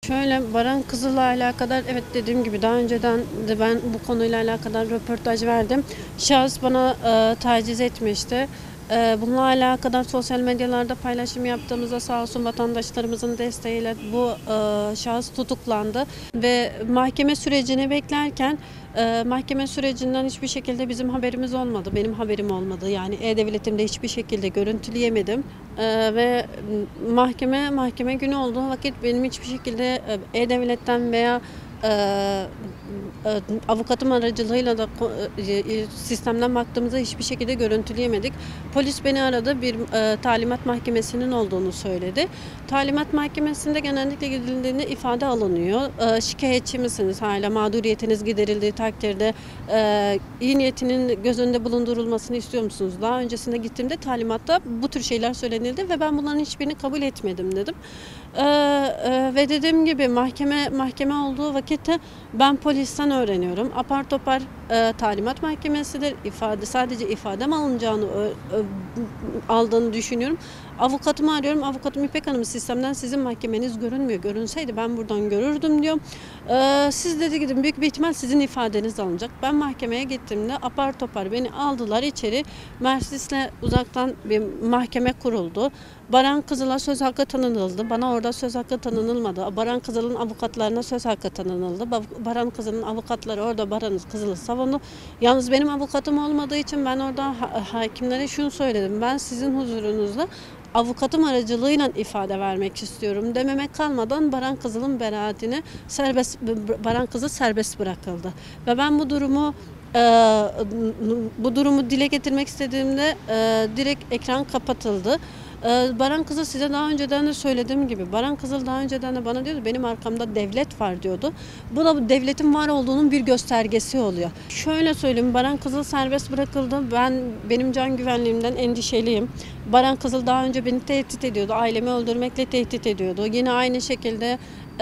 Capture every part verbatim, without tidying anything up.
Şöyle, Baran Kızıl'la alakadar evet, dediğim gibi daha önceden de ben bu konuyla alakadar röportaj verdim. Şahıs bana e, taciz etmişti. E, bununla alakadar sosyal medyalarda paylaşım yaptığımızda sağ olsun vatandaşlarımızın desteğiyle bu e, şahıs tutuklandı ve mahkeme sürecini beklerken e, mahkeme sürecinden hiçbir şekilde bizim haberimiz olmadı. Benim haberim olmadı. Yani E-Devletim'de hiçbir şekilde görüntüleyemedim. E, ve mahkeme mahkeme günü olduğu vakit benim hiçbir şekilde E-Devlet'ten veya e, e, avukatım aracılığıyla da e, sistemden baktığımızda hiçbir şekilde görüntüleyemedik. Polis beni aradı, bir e, talimat mahkemesinin olduğunu söyledi. Talimat mahkemesinde genellikle gidildiğinde ifade alınıyor. E, şikayetçi misiniz hala, mağduriyetiniz giderildiği takdirde e, iyi niyetinin göz önünde bulundurulmasını istiyor musunuz? Daha öncesinde gittiğimde talimatta bu tür şeyler söylenildi ve ben bunların hiçbirini kabul etmedim dedim. E, e, ve dediğim gibi mahkeme mahkeme olduğu vakitte ben polisten öğreniyorum. Apar topar e, talimat mahkemesidir. İfade, sadece ifadem alınacağını ö, ö, aldığını düşünüyorum. Avukatımı arıyorum. Avukatım İpek Hanım, sistemden sizin mahkemeniz görünmüyor. Görünseydi ben buradan görürdüm diyor. E, siz dedi gidin, büyük bir ihtimal sizin ifadeniz alınacak. Ben mahkemeye gittiğimde apar topar beni aldılar içeri. Mercedes'le uzaktan bir mahkeme kuruldu. Baran Kızıl'a söz hakkı tanınıldı. Bana orada söz hakkı tanınılmadı. Baran Kızıl'ın avukatlarına söz hakkı tanınıldı. Baran Kızıl'ın avukatları orada Baran Kızıl'ı savundu. Yalnız benim avukatım olmadığı için ben orada ha hakimlere şunu söyledim. Ben sizin huzurunuzda avukatım aracılığıyla ifade vermek istiyorum dememek kalmadan Baran Kızıl'ın beraatine serbest Baran Kızıl serbest bırakıldı. Ve ben bu durumu e, bu durumu dile getirmek istediğimde e, direkt ekran kapatıldı. Baran Kızıl, size daha önceden de söylediğim gibi, Baran Kızıl daha önceden de bana diyordu benim arkamda devlet var diyordu. Bu da devletin var olduğunun bir göstergesi oluyor. Şöyle söyleyeyim, Baran Kızıl serbest bırakıldı. Ben benim can güvenliğimden endişeliyim. Baran Kızıl daha önce beni tehdit ediyordu. Ailemi öldürmekle tehdit ediyordu. Yine aynı şekilde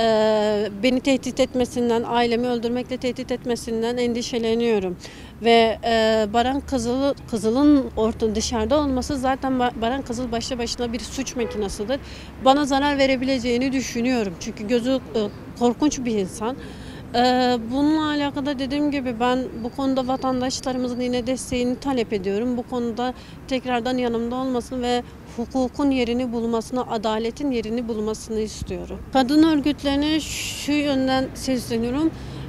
e, beni tehdit etmesinden, ailemi öldürmekle tehdit etmesinden endişeleniyorum. Ve e, Baran Kızıl, Kızıl'ın orta dışarıda olması zaten Baran Kızıl başlı başına bir suç makinesidir. Bana zarar verebileceğini düşünüyorum. Çünkü gözü e, korkunç bir insan. Ee, bununla alakalı dediğim gibi ben bu konuda vatandaşlarımızın yine desteğini talep ediyorum. Bu konuda tekrardan yanımda olmasını ve hukukun yerini bulmasını, adaletin yerini bulmasını istiyorum. Kadın örgütlerine şu yönden sesleniyorum.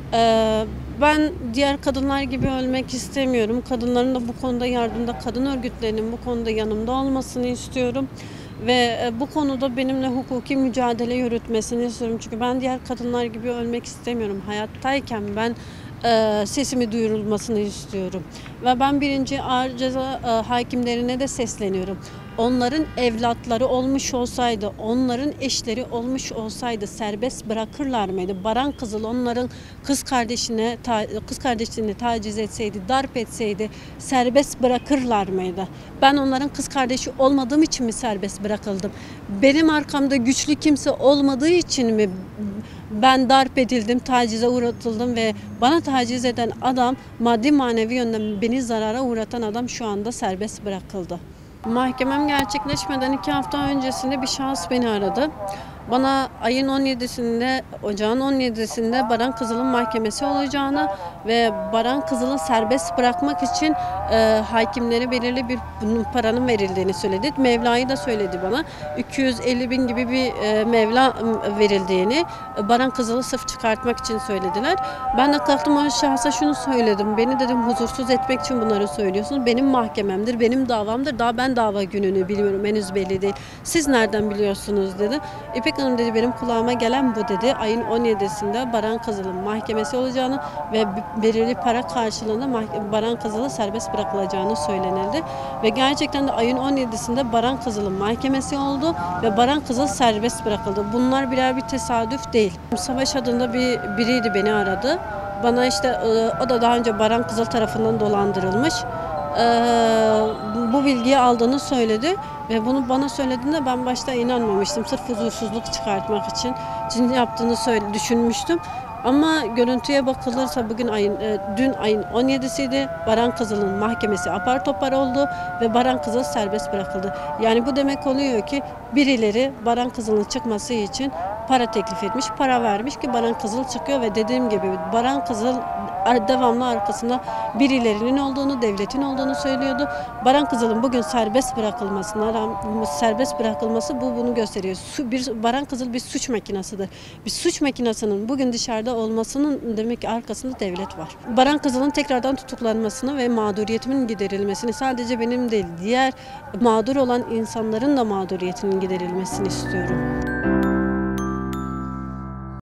Ee, ben diğer kadınlar gibi ölmek istemiyorum. Kadınların da bu konuda yardımda, kadın örgütlerinin bu konuda yanımda olmasını istiyorum. Ve bu konuda benimle hukuki mücadele yürütmesini istiyorum. Çünkü ben diğer kadınlar gibi ölmek istemiyorum. Hayattayken ben e, sesimi duyurulmasını istiyorum. Ve ben birinci ağır ceza e, hakimlerine de sesleniyorum. Onların evlatları olmuş olsaydı, onların eşleri olmuş olsaydı serbest bırakırlar mıydı? Baran Kızıl onların kız kardeşine kız kardeşini taciz etseydi, darp etseydi serbest bırakırlar mıydı? Ben onların kız kardeşi olmadığım için mi serbest bırakıldım? Benim arkamda güçlü kimse olmadığı için mi ben darp edildim, tacize uğratıldım ve bana taciz eden adam, maddi manevi yönden beni zarara uğratan adam şu anda serbest bırakıldı. Mahkemem gerçekleşmeden iki hafta öncesinde bir şahıs beni aradı. Bana ayın on yedisinde, ocağın on yedisinde Baran Kızıl'ın mahkemesi olacağını ve Baran Kızıl'ı serbest bırakmak için e, hakimlere belirli bir paranın verildiğini söyledi. Mevlayı da söyledi bana. iki yüz elli bin gibi bir e, mevla verildiğini, Baran Kızıl'ı sırf çıkartmak için söylediler. Ben de kalktım o şahsa şunu söyledim. Beni dedim huzursuz etmek için bunları söylüyorsunuz. Benim mahkememdir, benim davamdır. Daha ben dava gününü biliyorum, henüz belli değil. Siz nereden biliyorsunuz dedi. İpek Hanım dedi, benim kulağıma gelen bu dedi. Ayın on yedisinde Baran Kızıl'ın mahkemesi olacağını ve belirli para karşılığında Baran Kızıl'ı serbest bırakılacağını söylenildi. Ve gerçekten de ayın on yedisinde Baran Kızıl'ın mahkemesi oldu ve Baran Kızıl serbest bırakıldı. Bunlar birer bir tesadüf değil. Savaş adında bir biriydi beni aradı. Bana işte o da daha önce Baran Kızıl tarafından dolandırılmış. Bu bilgiyi aldığını söyledi ve bunu bana söylediğinde ben başta inanmamıştım. Sırf huzursuzluk çıkartmak için için yaptığını söyle, düşünmüştüm. Ama görüntüye bakılırsa bugün ayın, e, dün ayın on yedisiydi. Baran Kızıl'ın mahkemesi apar topar oldu ve Baran Kızıl serbest bırakıldı. Yani bu demek oluyor ki birileri Baran Kızıl'ın çıkması için para teklif etmiş, para vermiş ki Baran Kızıl çıkıyor ve dediğim gibi Baran Kızıl devamlı arkasında birilerinin olduğunu, devletin olduğunu söylüyordu. Baran Kızıl'ın bugün serbest bırakılmasına, ram- serbest bırakılması bu bunu gösteriyor. Su, bir Baran Kızıl bir suç makinasıdır. Bir suç makinasının bugün dışarıda olmasının demek ki arkasında devlet var. Baran Kızıl'ın tekrardan tutuklanmasını ve mağduriyetimin giderilmesini, sadece benim değil, diğer mağdur olan insanların da mağduriyetinin giderilmesini istiyorum.